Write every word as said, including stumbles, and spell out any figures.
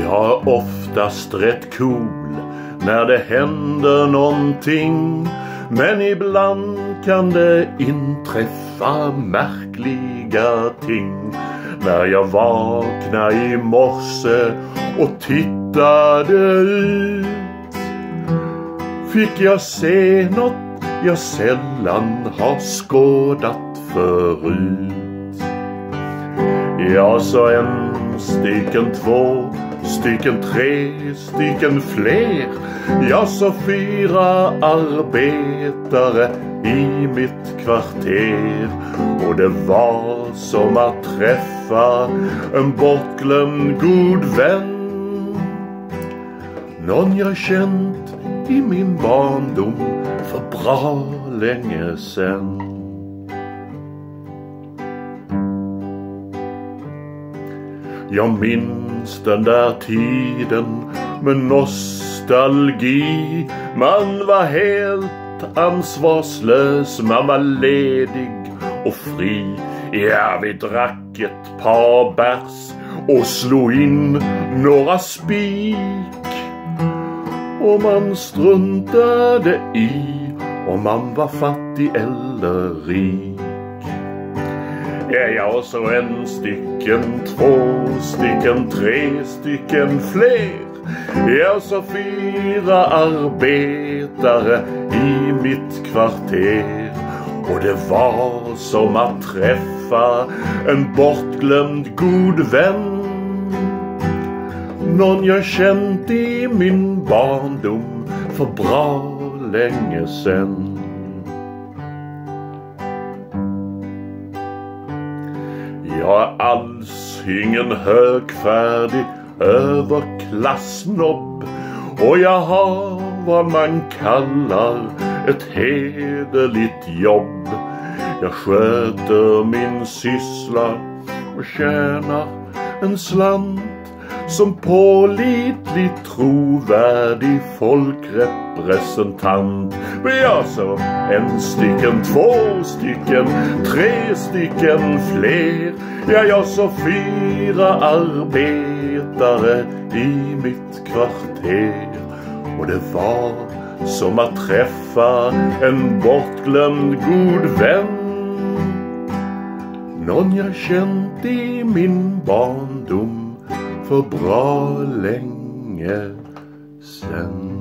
Jag är oftast rätt cool när det händer någonting, men ibland kan det inträffa märkliga ting. När jag vaknade i morse och tittade ut, fick jag se något jag sällan har skådat förut. Jag sa en stycken, två stycken, tre stycken fler. Jag sa fyra arbetare i mitt kvarter. Och det var som att träffa en bortglömd god vän, någon jag känt i min barndom för bra länge sen. Jag minns den där tiden med nostalgi. Man var helt ansvarslös, man var ledig och fri. Ja, vi drack ett par bärs och slog in några spik, och man struntade i om man var fattig eller rik. Ja, jag så en stycken, två stycken, tre stycken fler. Jag så fyra arbetare i mitt kvarter. Och det var som att träffa en bortglömd god vän, någon jag känt i min barndom för bra länge sen. Jag är alls ingen högfärdig överklassnobb, och jag har vad man kallar ett hederligt jobb. Jag sköter min syssla och tjänar en slant som pålitlig, trovärdig folkrepresentant. Men jag så en stycken, två stycken, tre stycken fler. Ja, jag så fyra arbetare i mitt kvarter. Och det var som att träffa en bortglömd god vän, någon jag känt i min barndom för bra länge sen.